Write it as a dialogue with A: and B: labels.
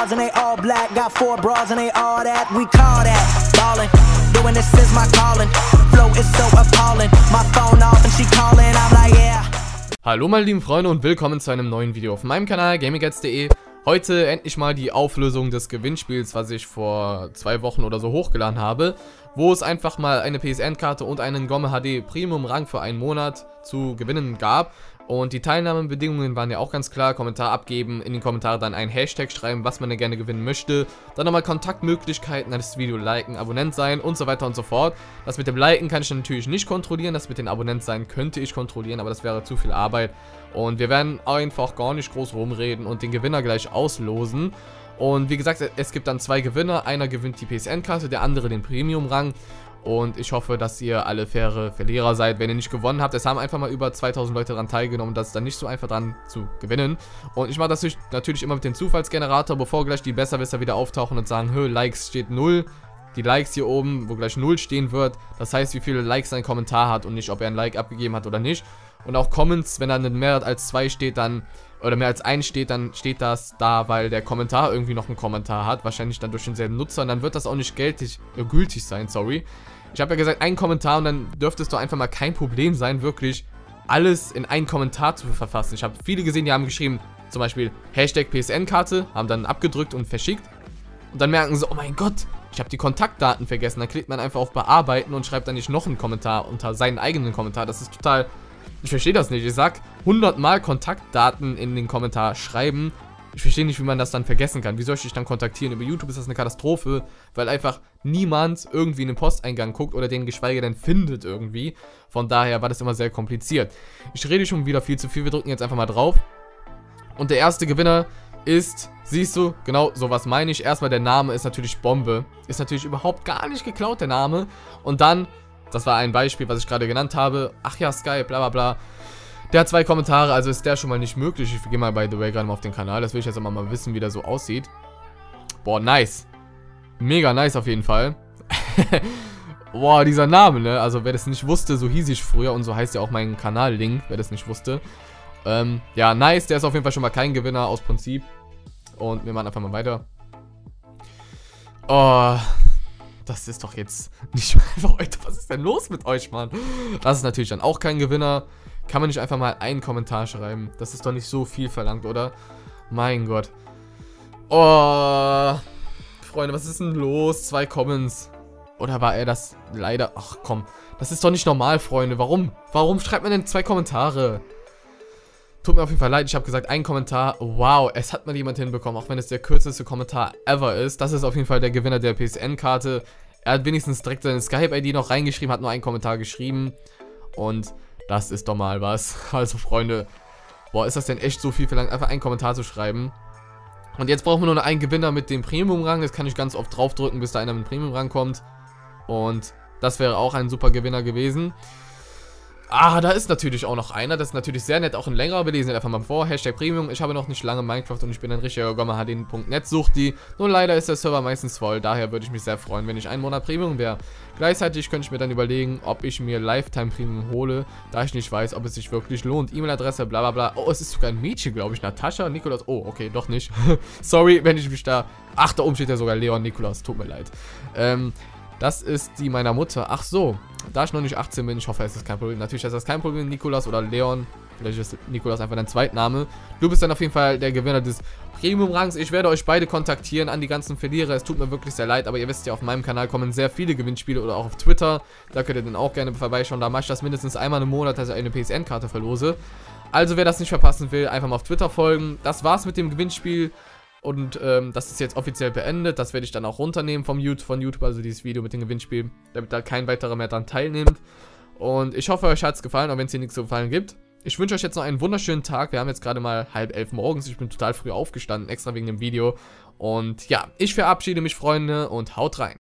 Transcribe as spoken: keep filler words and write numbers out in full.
A: And they all black, got four bras and they all that. We call that ballin'. Doing this is my calling. Flow is so appalling. My phone off and she calling. I'm like, yeah.
B: Hallo meine lieben Freunde und willkommen zu einem neuen Video auf meinem Kanal gaminggads punkt de. Heute endlich mal die Auflösung des Gewinnspiels, was ich vor zwei Wochen oder so hochgeladen habe, wo es einfach mal eine P S N-Karte und einen Gomme H D Premium Rang für einen Monat zu gewinnen gab. Und die Teilnahmebedingungen waren ja auch ganz klar: Kommentar abgeben, in den Kommentaren dann einen Hashtag schreiben, was man denn gerne gewinnen möchte, dann nochmal Kontaktmöglichkeiten, dann das Video liken, Abonnent sein und so weiter und so fort. Das mit dem Liken kann ich natürlich nicht kontrollieren, das mit den Abonnent sein könnte ich kontrollieren, aber das wäre zu viel Arbeit. Und wir werden einfach gar nicht groß rumreden und den Gewinner gleich auslosen. Und wie gesagt, es gibt dann zwei Gewinner, einer gewinnt die P S N-Karte, der andere den Premium-Rang. Und ich hoffe, dass ihr alle faire Verlierer seid, wenn ihr nicht gewonnen habt. Es haben einfach mal über zweitausend Leute daran teilgenommen, das ist dann nicht so einfach dran zu gewinnen. Und ich mache das natürlich immer mit dem Zufallsgenerator, bevor gleich die Besserwisser wieder auftauchen und sagen, hö, Likes steht null. Die Likes hier oben, wo gleich null stehen wird, das heißt, wie viele Likes ein Kommentar hat und nicht, ob er ein Like abgegeben hat oder nicht. Und auch Comments, wenn dann mehr als zwei steht, dann, oder mehr als eins steht, dann steht das da, weil der Kommentar irgendwie noch einen Kommentar hat, wahrscheinlich dann durch denselben Nutzer, und dann wird das auch nicht geltig, äh, gültig sein, sorry. Ich habe ja gesagt, ein Kommentar, und dann dürfte es doch einfach mal kein Problem sein, wirklich alles in einen Kommentar zu verfassen. Ich habe viele gesehen, die haben geschrieben, zum Beispiel Hashtag P S N-Karte, haben dann abgedrückt und verschickt. Und dann merken sie, oh mein Gott, ich habe die Kontaktdaten vergessen. Dann klickt man einfach auf Bearbeiten und schreibt dann nicht noch einen Kommentar unter seinen eigenen Kommentar. Das ist total, ich verstehe das nicht. Ich sag hundert Mal Kontaktdaten in den Kommentar schreiben. Ich verstehe nicht, wie man das dann vergessen kann. Wie soll ich dich dann kontaktieren? Über YouTube ist das eine Katastrophe, weil einfach niemand irgendwie in den Posteingang guckt oder den geschweige denn findet irgendwie. Von daher war das immer sehr kompliziert. Ich rede schon wieder viel zu viel. Wir drücken jetzt einfach mal drauf. Und der erste Gewinner ist, siehst du, genau sowas meine ich. Erstmal, der Name ist natürlich Bombe. Ist natürlich überhaupt gar nicht geklaut, der Name. Und dann, das war ein Beispiel, was ich gerade genannt habe. Ach ja, Skype, bla bla bla. Der hat zwei Kommentare, also ist der schon mal nicht möglich. Ich gehe mal, by the way, gerade mal auf den Kanal. Das will ich jetzt immer mal wissen, wie der so aussieht. Boah, nice. Mega nice auf jeden Fall. Boah, dieser Name, ne? Also, wer das nicht wusste, so hieß ich früher. Und so heißt ja auch mein Kanal-Link, wer das nicht wusste. Ähm, ja, nice. Der ist auf jeden Fall schon mal kein Gewinner aus Prinzip. Und wir machen einfach mal weiter. Oh, das ist doch jetzt nicht einfach, Leute, was ist denn los mit euch, Mann? Das ist natürlich dann auch kein Gewinner. Kann man nicht einfach mal einen Kommentar schreiben? Das ist doch nicht so viel verlangt, oder? Mein Gott. Oh, Freunde, was ist denn los? Zwei Comments. Oder war er das leider? Ach komm, das ist doch nicht normal, Freunde. Warum? Warum schreibt man denn zwei Kommentare? Tut mir auf jeden Fall leid, ich habe gesagt, ein Kommentar. Wow, es hat mal jemand hinbekommen, auch wenn es der kürzeste Kommentar ever ist. Das ist auf jeden Fall der Gewinner der P S N-Karte. Er hat wenigstens direkt seine Skype-I D noch reingeschrieben, hat nur einen Kommentar geschrieben. Und das ist doch mal was. Also, Freunde, boah, ist das denn echt so viel verlangt, einfach einen Kommentar zu schreiben. Und jetzt brauchen wir nur noch einen Gewinner mit dem Premium-Rang. Das kann ich ganz oft draufdrücken, bis da einer mit dem Premium-Rang kommt. Und das wäre auch ein super Gewinner gewesen. Ah, da ist natürlich auch noch einer. Das ist natürlich sehr nett. Auch ein längerer. Wir lesen einfach mal vor. Hashtag Premium. Ich habe noch nicht lange Minecraft und ich bin ein richtiger Gomme H D Punkt net Suchti. Nur leider ist der Server meistens voll. Daher würde ich mich sehr freuen, wenn ich einen Monat Premium wäre. Gleichzeitig könnte ich mir dann überlegen, ob ich mir Lifetime Premium hole, da ich nicht weiß, ob es sich wirklich lohnt. E-Mail-Adresse, bla bla bla. Oh, es ist sogar ein Mädchen, glaube ich. Natascha, Nikolas. Oh, okay, doch nicht. Sorry, wenn ich mich da... Ach, da oben steht ja sogar Leon Nikolas. Tut mir leid. Ähm... Das ist die meiner Mutter. Ach so, da ich noch nicht achtzehn bin, ich hoffe, es ist kein Problem. Natürlich ist das kein Problem, Nikolas oder Leon. Vielleicht ist Nikolas einfach dein Zweitname. Du bist dann auf jeden Fall der Gewinner des Premium-Rangs. Ich werde euch beide kontaktieren an die ganzen Verlierer. Es tut mir wirklich sehr leid, aber ihr wisst ja, auf meinem Kanal kommen sehr viele Gewinnspiele oder auch auf Twitter. Da könnt ihr dann auch gerne vorbeischauen. Da mache ich das mindestens einmal im Monat, dass ich eine P S N-Karte verlose. Also wer das nicht verpassen will, einfach mal auf Twitter folgen. Das war's mit dem Gewinnspiel. Und ähm, das ist jetzt offiziell beendet. Das werde ich dann auch runternehmen vom YouTube, von YouTube, also dieses Video mit dem Gewinnspiel, damit da kein weiterer mehr dran teilnimmt. Und ich hoffe, euch hat es gefallen, auch wenn es hier nichts zu gefallen gibt. Ich wünsche euch jetzt noch einen wunderschönen Tag. Wir haben jetzt gerade mal halb elf morgens. Ich bin total früh aufgestanden, extra wegen dem Video. Und ja, ich verabschiede mich, Freunde, und haut rein.